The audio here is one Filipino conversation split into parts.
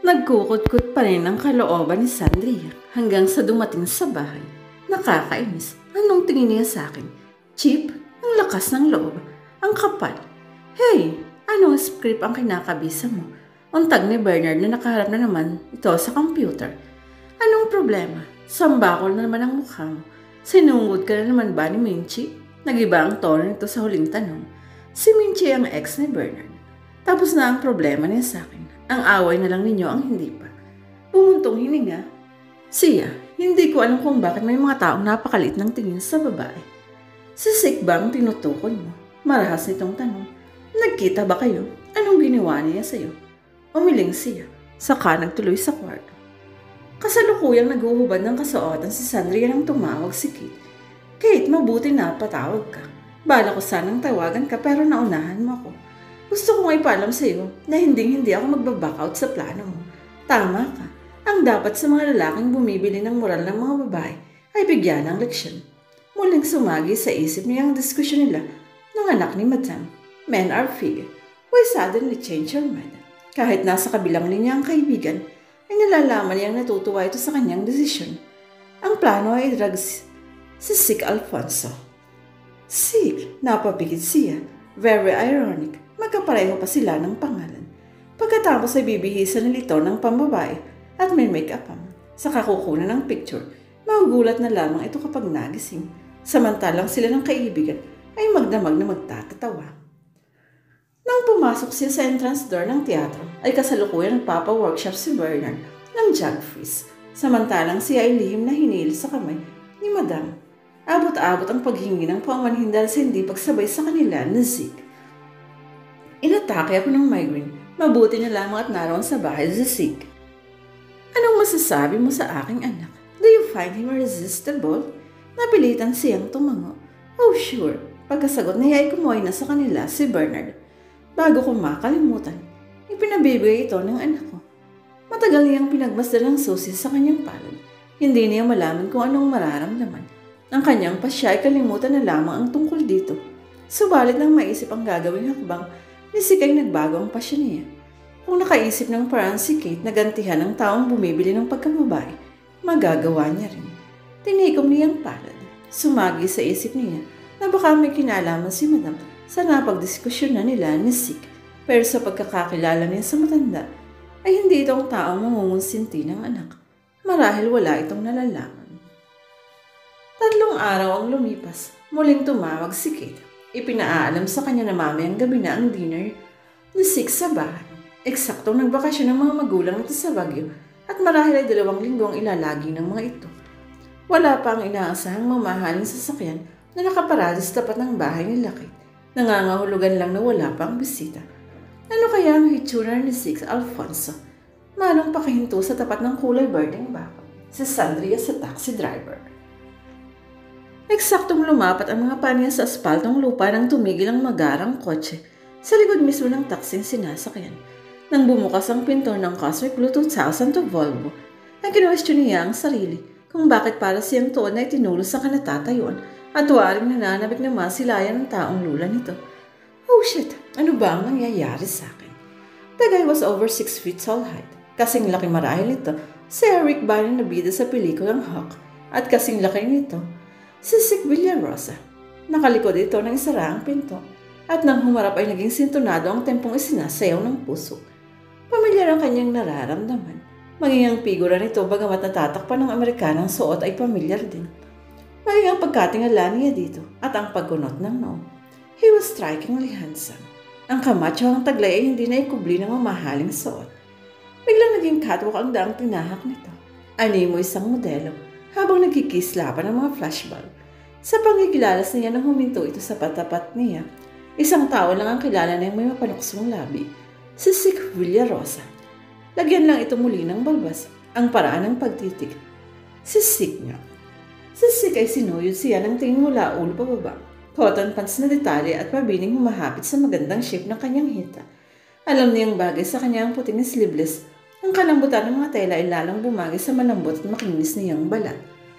Nagkukot-kot pa rin ang kalooban ni Sandria hanggang sa dumating sa bahay. Nakakainis. Anong tingin niya sa akin? Cheap? Ang lakas ng loob. Ang kapal. Hey, anong script ang kinakabisa mo? Untag ni Bernard na nakaharap na naman ito sa computer. Anong problema? Sambakol na naman ang mukha mo. Sinungod ka na naman ba ni Minchi? Nagiba ang tono nito sa huling tanong. Si Minchi ang ex ni Bernard. Tapos na ang problema niya sa akin. Ang away na lang ninyo ang hindi pa. Bumuntong hininga. Siya, hindi ko alam kung bakit may mga taong napakalit ng tingin sa babae. Si Sik ba ang tinutukoy mo? Marahas nitong tanong. Nagkita ba kayo? Anong ginawa niya sa'yo? Umiling siya. Saka nagtuloy sa kwarto. Kasalukuyang naghuhubad ng kasuotan si Sandria nang tumawag si Kate. Kate, mabuti na patawag ka. Bala ko sanang tawagan ka pero naunahan mo ako. Gusto kong ipaalam sa iyo na hindi ako magbaback out sa plano mo. Tama ka. Ang dapat sa mga lalaking bumibili ng moral ng mga babae ay bigyan ng leksyon. Muling sumagi sa isip niya ang diskusyon nila ng anak ni Madam. Men are fair. Why suddenly change your mind? Kahit nasa kabilang linya ang kaibigan, ay nalalaman niyang natutuwa ito sa kanyang desisyon. Ang plano ay drugs si Sik Alfonso. Sik, napapigit siya. Very ironic. Magkapareho pa sila ng pangalan. Pagkatapos ay bibihisan nito ng pambabae at may make-upam. Sa kakukunan ng picture, magugulat na lamang ito kapag nagising. Samantalang sila ng kaibigan ay magdamag na magtatatawa. Nang pumasok siya sa entrance door ng teatro, ay kasalukuyan nagpapa-workshop si Bernard ng jug freeze. Samantalang siya ay lihim na hinil sa kamay ni Madam. Abot-abot ang paghingi ng paumanhin dahil sa hindi pagsabay sa kanila ni Zeke. Inatake ako ng migraine. Mabuti na lamang at naroon sa bahay si Zeke. Anong masasabi mo sa aking anak? Do you find him irresistible? Napilitan siyang tumango. Oh sure. Pagkasagot niya ay kumuhay na sa kanila si Bernard. Bago ko makalimutan, ipinabibigay ito ng anak ko. Matagal niyang pinagmasdan ng susi sa kanyang palad. Hindi niya malaman kung anong mararamdaman. Ang kanyang pasya ay kalimutan na lamang ang tungkol dito. Subalit nang maisip ang gagawing hakbang, ni Sik ay nagbago ang pasya niya. Kung nakaisip ng paraan si Kate na gantihan ng taong bumibili ng pagkababae, magagawa niya rin. Tinikom niya ang palad. Sumagi sa isip niya na baka may kinalaman si Madam sa napagdiskusyon na nila ni Sik. Pero sa pagkakakilala niya sa matanda, ay hindi itong taong mangungunsinti ng anak. Marahil wala itong nalalaman. 3 araw ang lumipas. Muling tumawag si Kate. Ipinaalam sa kanya na mamayang gabi na ang dinner ni Sik sa bahay. Eksaktong nagbakasyon ng mga magulang nito sa Baguio at marahil ay 2 linggo ang ilalagi ng mga ito. Wala pa ang inaasahang mamahaling sasakyan na nakaparada sa tapat ng bahay ni Kate. Nangangahulugan lang na wala pa ang bisita. Ano kaya ang hitsura ni Sik Alfonso? Manong pakahinto sa tapat ng kulay berdeng bako. Si Sandria sa taxi driver. Eksaktong lumapat ang mga panya sa aspaltong lupa nang tumigil ang magarang kotse sa likod mismo ng taksing sinasakyan. Nang bumukas ang pinto ng Cosmic Blue 2000 to Volvo, ay kinwestiyon niya ang sarili kung bakit para siyang tuon na itinulo sa kanatatayuan at waring nananabik na masilayan ng taong lula nito. Oh shit! Ano ba ang nangyayari sa akin? The guy was over 6 feet tall height. Kasing laki marahil nito si Eric Bana na bida sa pelikulang Hawk at kasing laki nito si Sik Villarosa. Nakalikod ito ng isaraang pinto at nang humarap ay naging sintonado ang tempong isinasayaw ng puso. Pamilyar ang kanyang nararamdaman. Maging ang figura nito bagamat natatakpan ng Amerikanang suot ay pamilyar din. Maging ang pagkatingala niya dito at ang pagkunot ng noo. He was strikingly handsome. Ang kamacho ang taglay ay hindi na ikubli ng mamahaling suot. Biglang naging catwalk ang daang tinahak nito. Animo isang modelo habang nagkikislapan ng mga flashbulb. Sa pangikilalas niya nang huminto ito sa patapat niya, isang tao lang ang kilala na may mapanuksong labi, si Sik Villarosa. Lagyan lang ito muli ng balbas, ang paraan ng pagtitig. Si Sik nga. Si Sik ay sinuyod siya ng tingin mula ulo pababa, cotton pants na detalye at mabining humahapit sa magandang shape ng kanyang hita. Alam niyang bagay sa kanyang puting sleeveless. Ang kalambutan ng mga tela ay lalang bumagay sa malambot at makinis niyang balat.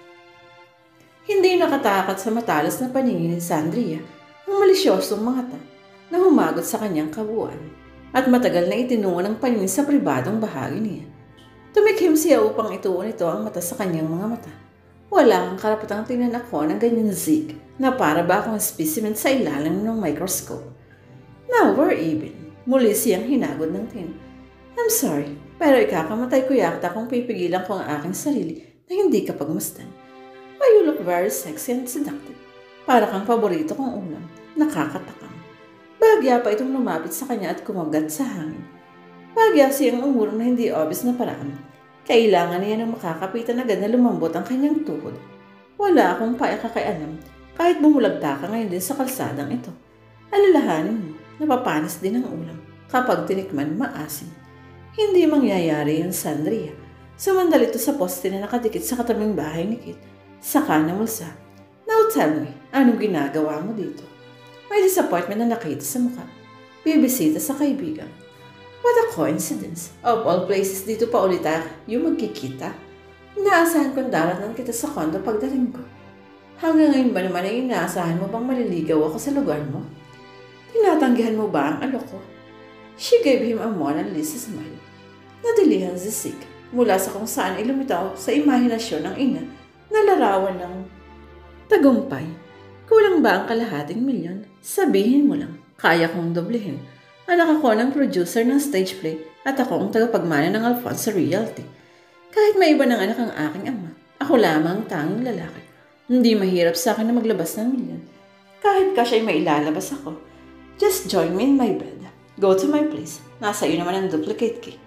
Hindi nakatakat sa matalas na paningin ni Sandria ang malisyosong mga mata na humagot sa kanyang kabuuan at matagal na itinungo ng paningin sa pribadong bahagi niya. Tumikhim siya upang ituon ito ang mata sa kanyang mga mata. Wala kang karapatang tingnan ako ng ganyan, Zeke, na para ba akong specimen sa ilalim ng microscope. Now we're even. Muli siyang hinagod ng tin. I'm sorry, pero ikakamatay ko yata kung pipigilan ko ang aking sarili na hindi ka pagmasdan. Why you look very sexy and seductive. Para kang paborito kong ulam. Nakakatakam. Bahagya pa itong lumapit sa kanya at kumagat sa hangin. Bahagya siyang umurong na hindi obvious na paraan. Kailangan niya ng makakapitan agad na lumambot ang kanyang tuhod. Wala akong paikakaialam kahit bumulagta ka ngayon din sa kalsadang ito. Alalahanin mo, napapanis din ang ulam. Kapag tinikman, maasim. Hindi mangyayari yun, Sandria. Sumandal ito sa poste na nakadikit sa katabing bahay ni Kit. Saka namulsa. Now tell me, anong ginagawa mo dito? May disappointment na nakita sa mukha. Bibisita sa kaibigan. What a coincidence. Of all places dito pa ulit yung magkikita. Inaasahan kong daratan kita sa kondo pagdating ko. Hanggang ngayon ba naman ay inaasahan mo bang maliligaw ako sa lugar mo? Tinatanggihan mo ba ang alok ko? She gave him a Mona Lisa smile. Nadilihan si Zeke mula sa kung saan ilumitaw sa imahinasyon ng ina na larawan ng tagumpay. Kulang ba ang kalahating milyon? Sabihin mo lang, kaya kong doblehin. Anak ako ng producer ng stage play at ako ang tagapagmana ng Alfonso Realty. Kahit may iba ng anak ang aking ama, ako lamang ang tanging lalaki. Hindi mahirap sa akin na maglabas ng milyon. Kahit kasya'y mailalabas ako. Just join me in my bed. Go to my place. Nasa iyo naman ang duplicate key.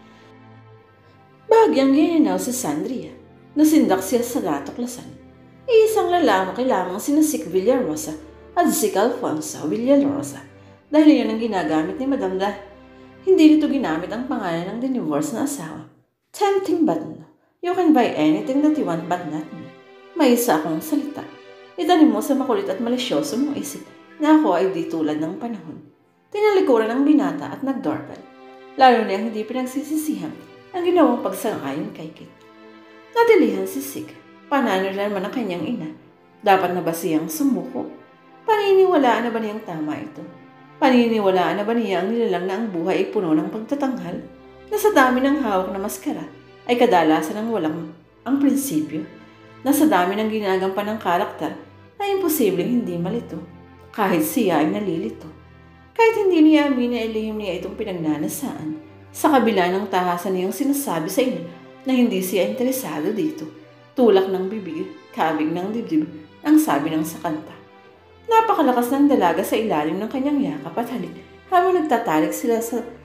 Bahagyang gininaw si Sandria. Nasindak siya sa latuklasan. Iisang lalaki lamang sina Zeke Villarosa at Zeke Alfonso Villarosa. Dahil yun ang ginagamit ni Madam Da. Hindi nito ginamit ang pangalan ng dinivorce na asawa. Tempting but no. You can buy anything that you want but not me. May isa akong salita. Itanim mo sa makulit at malisyoso mong isip na ako ay di tulad ng panahon. Tinalikuran ng binata at nag-doorbell. Lalo na hindi pinagsisisihan ang ginawang pagsang-ayon kay Kit. Nadilihan si Zeke. Panano naman ang kanyang ina. Dapat na ba siyang sumuko? Paniniwalaan na ba niyang tama ito? Paniniwalaan na ba niya ang nilalang na ang buhay ay puno ng pagtatanghal? Na sa dami ng hawak na maskara ay kadalasan ng walang ang prinsipyo? Na sa dami ng ginagampan ng karakter ay imposibleng hindi malito? Kahit siya ay nalilito. Kahit hindi niya amin na ilihim niya itong pinagnanasaan, sa kabila ng tahasan niyang sinasabi sa inyo na hindi siya interesado dito. Tulak ng bibig, kabig ng dibdib, ang sabi ng sa kanta. Napakalakas ng dalaga sa ilalim ng kanyang yakap at halik habang nagtatalik sila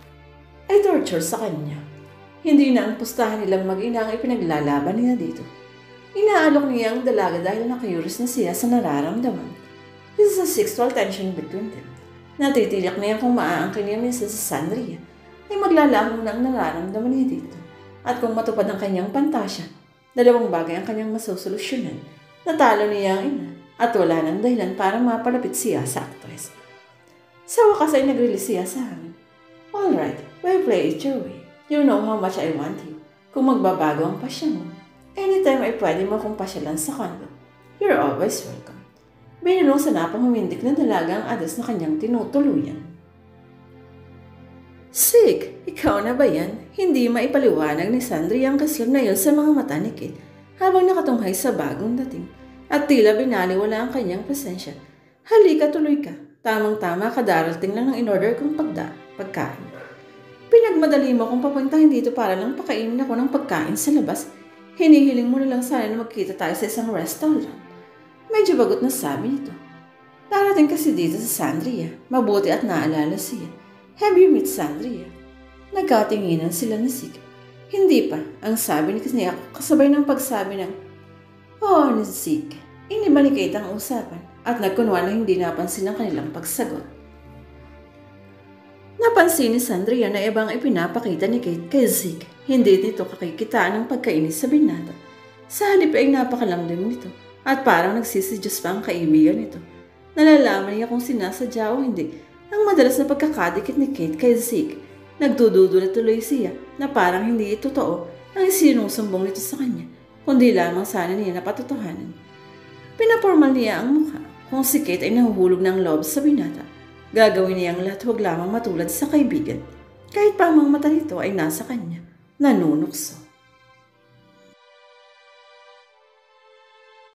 ay torture sa kanya. Hindi na ang pustahan nilang mag-ina ang ipinaglalaban niya dito. Inaalok niya ang dalaga dahil nakayuris na siya sa nararamdaman. This is a sexual tension between them. Natitiyak niya kung maaangkin niya minsan sa Sandria ay maglalamang na ang nararamdaman niya dito. At kung matupad ang kanyang pantasya, dalawang bagay ang kanyang masusolusyonan. Natalo niya ang ina at wala nang dahilan para mapalapit siya sa actress. Sa wakas ay nag-release siya sa hangin. Alright, we'll play it your way. You know how much I want you. Kung magbabago ang pasya mo, anytime ay pwede mo kong pasyalan sa kondo. You're always welcome. Binulong sa napang humindik na dalaga ang address na kanyang tinutuluyan. Zeke, ikaw na ba yan? Hindi maipaliwanag ni Sandria ang kaslab na yun sa mga mata ni Kit habang nakatunghay sa bagong dating at tila binaliwala ang kanyang presensya. Halika, tuloy ka. Tamang-tama kadarating lang ng in-order kong pagkain. Pinagmadali mo kung papuntahin dito para lang pakainin ako ng pagkain sa labas. Hinihiling mo na lang sana na magkita tayo sa isang restaurant. Medyo bagot na sabi nito. Darating kasi dito sa Sandria. Mabuti at naalala siya. Have you met Sandria? Nagkatinginan sila ni Zeke. Hindi pa, ang sabi ni Kisniak kasabay ng pagsabi ng ni Zeke. Inibalikit ang usapan at nagkunwa na hindi napansin ang kanilang pagsagot. Napansin ni Sandria na ibang ipinapakita ni Kate kay Zeke. Hindi dito kakikitaan ng pagkainis sa binata. Sa halip ay napakalamdam nito at parang nagsisidyos pa ang kaibigan nito. Nalalaman niya kung sinasadya o hindi ang madalas na pagkakadikit ni Kate kay Zeke. Nagdududulat tuloy siya na parang hindi ito totoo ang isinusumbong nito sa kanya, kundi lamang sana niya napatotohanan. Pinapormal niya ang mukha. Kung si Kate ay nahuhulog ng loob sa binata, gagawin niya ang lahat huwag lamang matulad sa kaibigan. Kahit pa ang mga mata nito ay nasa kanya, nanunukso.